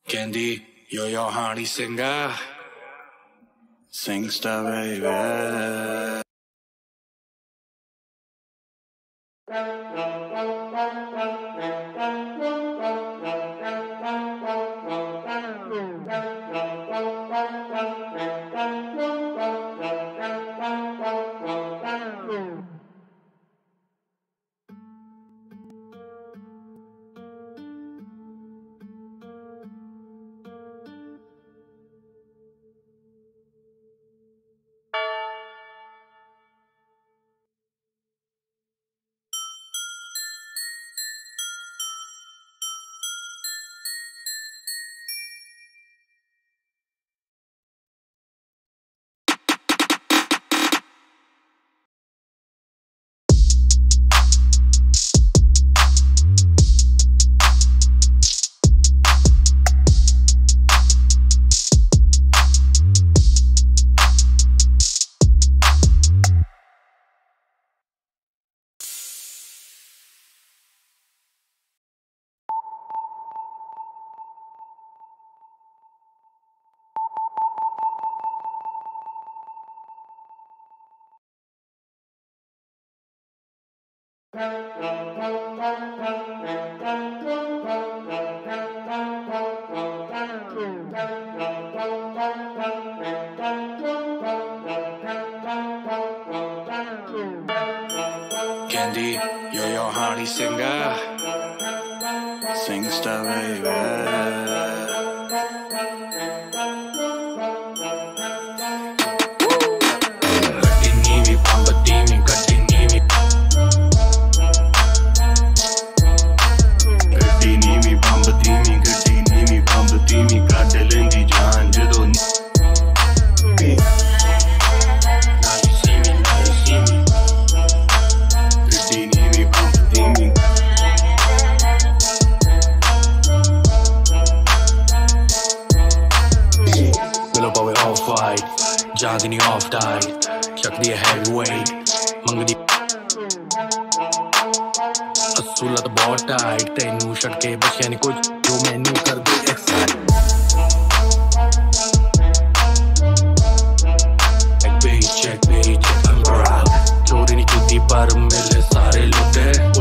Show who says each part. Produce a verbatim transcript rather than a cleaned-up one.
Speaker 1: Gaddi, YoYo, honey, Singh, Singhsta, baby. Gaddi, YoYo, honey, Singh, Singhsta, baby. Gaddi Neevi, Pambatimi, Gaddi Neevi. Gaddi Neevi, Pambatimi, Gaddi Neevi, Pambatimi, Gaddi lendi jaan jado. Now you see me, now you see me. Gaddi Neevi, Pambatimi. Billow power off white, Gaddi Neevi off tight. Chuck the heavyweight, Mangdi. Asula the ball tight, tenu shut ke bachya ni kuch jo mainu kar de excite. Check page, check page, I'm proud. Chori ni chuti par mile sare lute.